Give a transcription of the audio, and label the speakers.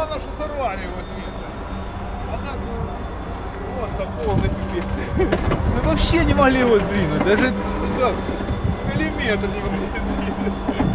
Speaker 1: главное, что сорвали его двигатель. А так, вот там полный пипец. Мы вообще не могли его сдвинуть, даже миллиметр не могли сдвинуть.